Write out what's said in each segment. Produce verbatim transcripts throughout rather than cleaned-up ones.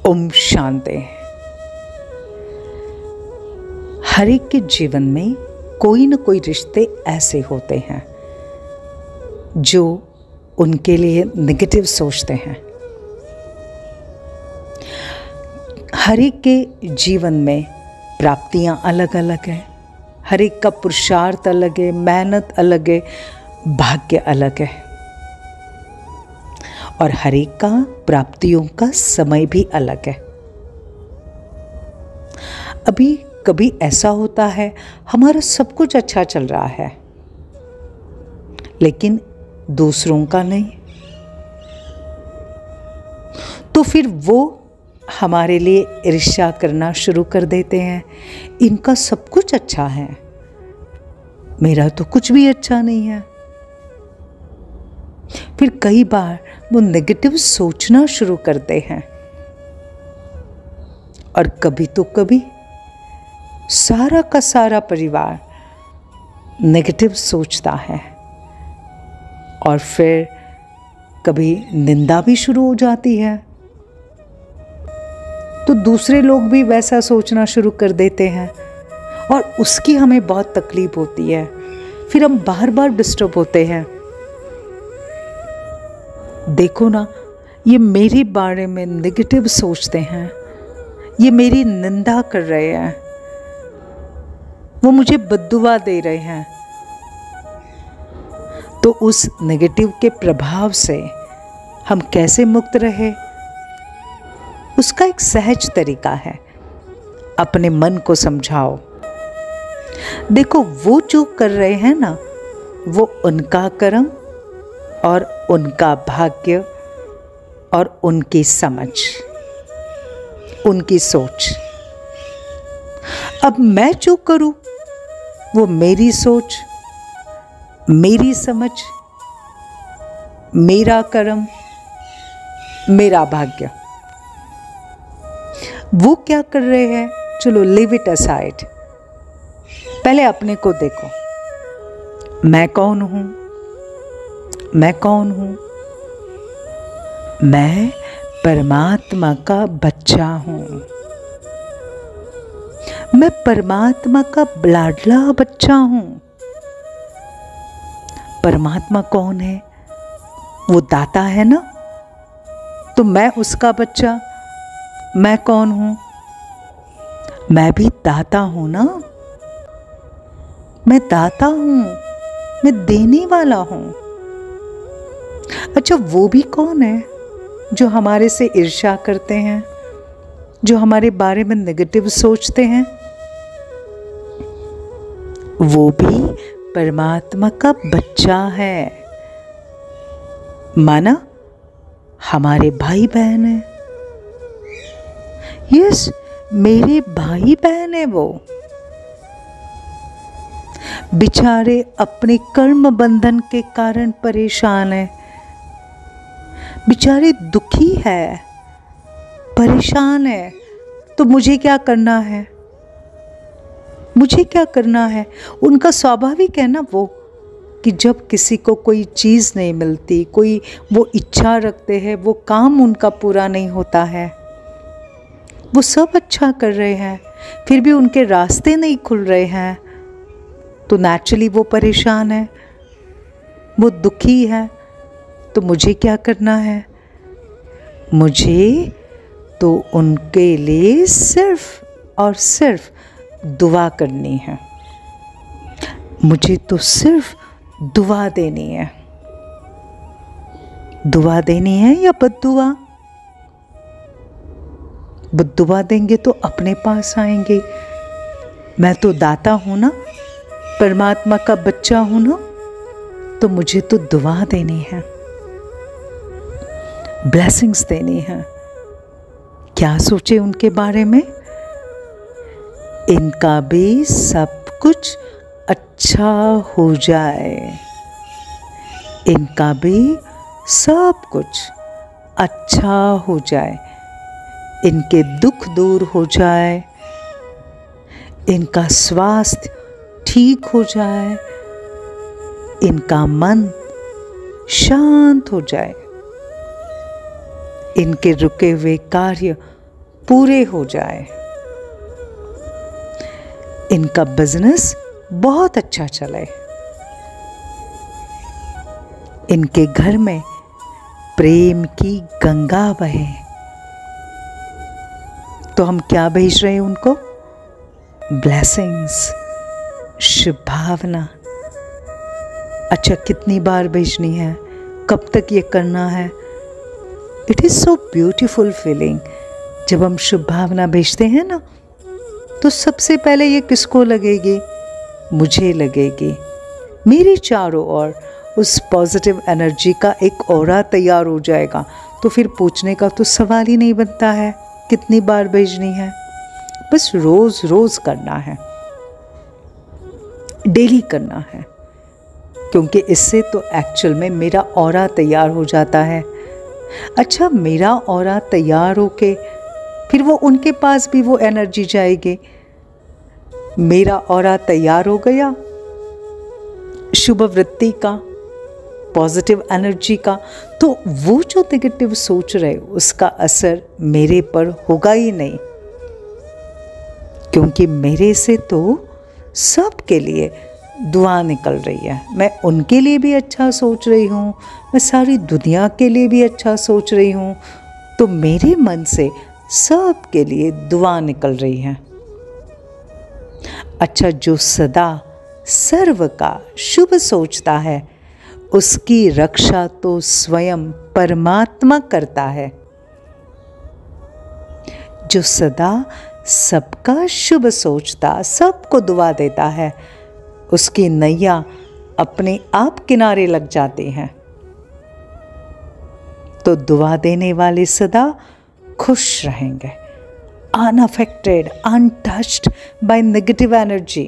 ओम शांति। हर एक के जीवन में कोई न कोई रिश्ते ऐसे होते हैं जो उनके लिए नेगेटिव सोचते हैं। हर एक के जीवन में प्राप्तियां अलग अलग हैं, हर एक का पुरुषार्थ अलग है, मेहनत अलग है, भाग्य अलग है और हर एक का प्राप्तियों का समय भी अलग है। अभी कभी ऐसा होता है हमारा सब कुछ अच्छा चल रहा है लेकिन दूसरों का नहीं, तो फिर वो हमारे लिए ईर्ष्या करना शुरू कर देते हैं। इनका सब कुछ अच्छा है, मेरा तो कुछ भी अच्छा नहीं है। फिर कई बार वो नेगेटिव सोचना शुरू करते हैं और कभी तो कभी सारा का सारा परिवार नेगेटिव सोचता है और फिर कभी निंदा भी शुरू हो जाती है, तो दूसरे लोग भी वैसा सोचना शुरू कर देते हैं और उसकी हमें बहुत तकलीफ होती है। फिर हम बार बार डिस्टर्ब होते हैं। देखो ना, ये मेरे बारे में नेगेटिव सोचते हैं, ये मेरी निंदा कर रहे हैं, वो मुझे बद्दुआ दे रहे हैं। तो उस नेगेटिव के प्रभाव से हम कैसे मुक्त रहे, उसका एक सहज तरीका है। अपने मन को समझाओ। देखो, वो जो कर रहे हैं ना, वो उनका कर्म और उनका भाग्य और उनकी समझ, उनकी सोच। अब मैं जो करूं वो मेरी सोच, मेरी समझ, मेरा कर्म, मेरा भाग्य। वो क्या कर रहे हैं, चलो लीव इट असाइड। पहले अपने को देखो। मैं कौन हूं? मैं कौन हूं? मैं परमात्मा का बच्चा हूं। मैं परमात्मा का लाडला बच्चा हूं। परमात्मा कौन है? वो दाता है ना, तो मैं उसका बच्चा। मैं कौन हूं? मैं भी दाता हूं ना। मैं दाता हूं, मैं देने वाला हूं। अच्छा, वो भी कौन है जो हमारे से ईर्ष्या करते हैं, जो हमारे बारे में नेगेटिव सोचते हैं? वो भी परमात्मा का बच्चा है। माना हमारे भाई बहन है। यस, मेरे भाई बहन है। वो बेचारे अपने कर्म बंधन के कारण परेशान है, बेचारे दुखी है, परेशान है। तो मुझे क्या करना है? मुझे क्या करना है? उनका स्वाभाविक है ना वो, कि जब किसी को कोई चीज़ नहीं मिलती, कोई वो इच्छा रखते हैं, वो काम उनका पूरा नहीं होता है, वो सब अच्छा कर रहे हैं, फिर भी उनके रास्ते नहीं खुल रहे हैं, तो नेचुरली वो परेशान है, वो दुखी है। तो मुझे क्या करना है? मुझे तो उनके लिए सिर्फ और सिर्फ दुआ करनी है। मुझे तो सिर्फ दुआ देनी है। दुआ देनी है या बद्दुआ? बद्दुआ देंगे तो अपने पास आएंगे। मैं तो दाता हूं ना, परमात्मा का बच्चा हूं ना, तो मुझे तो दुआ देनी है, ब्लेसिंग्स देनी है। क्या सोचे उनके बारे में? इनका भी सब कुछ अच्छा हो जाए, इनका भी सब कुछ अच्छा हो जाए, इनके दुख दूर हो जाए, इनका स्वास्थ्य ठीक हो जाए, इनका मन शांत हो जाए, इनके रुके हुए कार्य पूरे हो जाए, इनका बिजनेस बहुत अच्छा चले, इनके घर में प्रेम की गंगा बहे। तो हम क्या भेज रहे हैं उनको? ब्लेसिंग्स, शुभ भावना। अच्छा, कितनी बार भेजनी है, कब तक ये करना है? It is so beautiful feeling. जब हम शुभ भावना भेजते हैं ना, तो सबसे पहले ये किसको लगेगी? मुझे लगेगी। मेरे चारों ओर उस पॉजिटिव एनर्जी का एक ऑरा तैयार हो जाएगा। तो फिर पूछने का तो सवाल ही नहीं बनता है कितनी बार भेजनी है। बस रोज रोज करना है, डेली करना है, क्योंकि इससे तो एक्चुअल में मेरा ऑरा तैयार हो जाता है। अच्छा, मेरा ऑरा तैयार होके फिर वो उनके पास भी वो एनर्जी जाएगी। मेरा ऑरा तैयार हो गया शुभ वृत्ति का, पॉजिटिव एनर्जी का, तो वो जो नेगेटिव सोच रहे उसका असर मेरे पर होगा ही नहीं, क्योंकि मेरे से तो सबके लिए दुआ निकल रही है। मैं उनके लिए भी अच्छा सोच रही हूँ, मैं सारी दुनिया के लिए भी अच्छा सोच रही हूँ, तो मेरे मन से सबके लिए दुआ निकल रही है। अच्छा, जो सदा सर्व का शुभ सोचता है उसकी रक्षा तो स्वयं परमात्मा करता है। जो सदा सबका शुभ सोचता, सबको दुआ देता है, उसकी नैया अपने आप किनारे लग जाती हैं। तो दुआ देने वाले सदा खुश रहेंगे, unaffected, untouched by negative energy.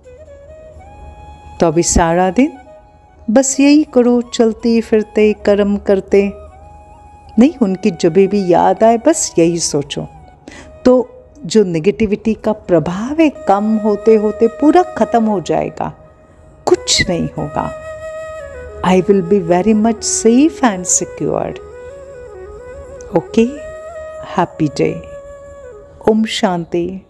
तो अभी सारा दिन बस यही करो, चलते फिरते कर्म करते नहीं, उनकी जब भी याद आए बस यही सोचो, तो जो नेगेटिविटी का प्रभाव है कम होते होते पूरा खत्म हो जाएगा, कुछ नहीं होगा। I will be very much safe and secured. Okay, happy day. ओम शांति।